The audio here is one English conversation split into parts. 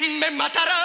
me matará.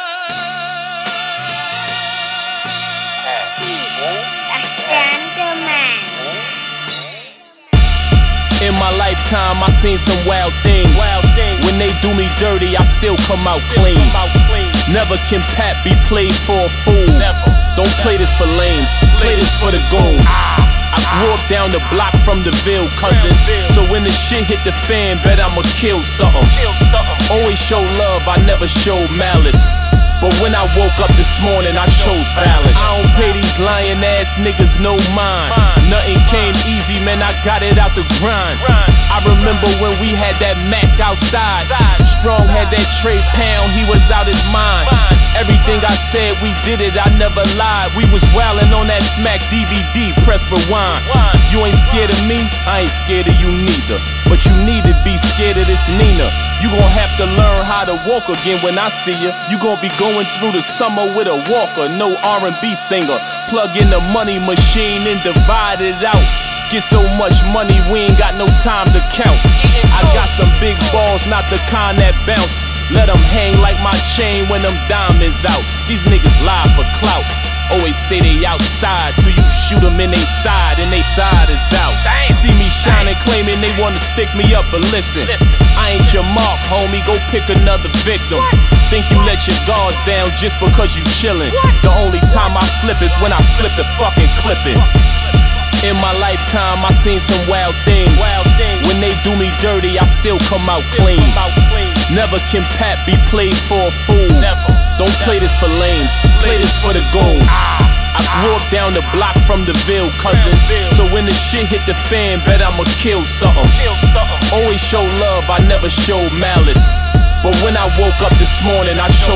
In my lifetime, I seen some wild things. When they do me dirty, I still come out clean. Never can Pat be played for a fool. Don't play this for lames, play this for the goons. I grew up down the block from the Ville, cousin. So when the shit hit the fan, bet I'ma kill something. Always show love, I never show malice. But when I woke up this morning, I chose violence. I don't pay these lying ass niggas no mind. Nothing came easy, man, I got it out the grind. I remember when we had that Mac outside. Strong had that Trey Pound, he was out his mind. Everything I said, we did it, I never lied. We was wildin' on that Smack DVD, press rewind. You ain't scared of me, I ain't scared of you neither. But you need to be scared of this Nina. You gon' have to learn how to walk again when I see ya. You gon' be going through the summer with a walker, no R&B singer. Plug in the money machine and divide it out. Get so much money, we ain't got no time to count. I got some big balls, not the kind that bounce. Let them hang like my chain when them diamonds out. These niggas lie for clout. Always say they outside till you shoot them in they side and they side is out. See me shining, claiming they wanna stick me up, but listen, I ain't your mark, homie, go pick another victim. Think you let your guards down just because you chillin'. The only time I slip is when I slip the fucking clippin'. In my lifetime, I seen some wild things. When they do me dirty, I still come out clean. Never can Pat be played for a fool. Don't play this for lames, play this for the goons. I grew up down the block from the Ville, cousin. So when the shit hit the fan, bet I'ma kill something. Always show love, I never show malice. But when I woke up this morning, I